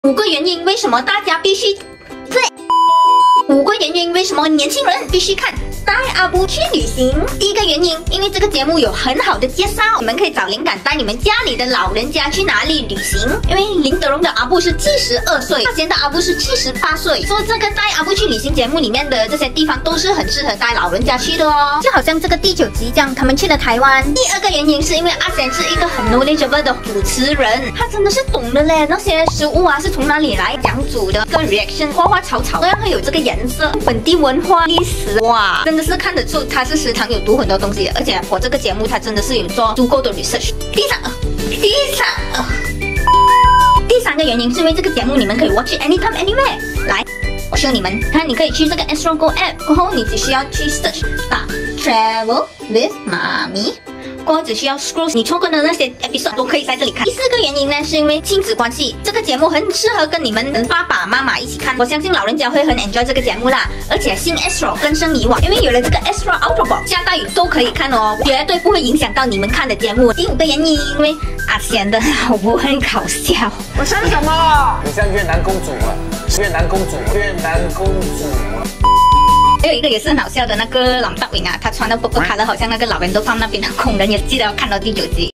5个原因为什么大家必须5个原因为什么年轻人必须看带阿布去旅行。第一个原因，因为这个节目有很好的介绍，你们可以找灵感带你们家里的老人家去哪里旅行。因为林德荣的阿布是72岁，大贤的阿布是78岁，说这个带阿布去旅行节目里面的这些地方都是很适合带老人家去的哦。就好像这个第9集这样，他们去了台湾。第二个原因是因为阿贤是一个很 knowledgeable 的主持人，他真的是懂的嘞，那些食物啊是从哪里来，讲煮的，跟 reaction 花花草草都要会有这个颜色，本地文化历史，哇，真的是看得出他是食堂有读很多东西的，而且我这个节目他真的是有做足够的 research。第三个原因是因为这个节目你们可以 watch it anytime anywhere。来，我show你们，看你可以去这个 Astro Go App， 过后你只需要去 search 打 Travel with 妈咪。过后只需要 scroll， 你错过的那些 episode 都可以在这里看。第4个原因呢，是因为亲子关系，这个节目很适合跟你们爸爸妈妈一起看。我相信老人家会很 enjoy 这个节目啦，而且新 Astro 更胜以往，因为有了这个 Astro Ultrabox， 下大雨都可以看哦，绝对不会影响到你们看的节目。第5个原因，因为阿贤的老婆很搞笑。 我像什么？你像越南公主了，越南公主。 还有一个也是很好笑的那个蓝大伟啊，他穿的 purple color，好像那个老人都放那边的工人，也记得要看到第9集。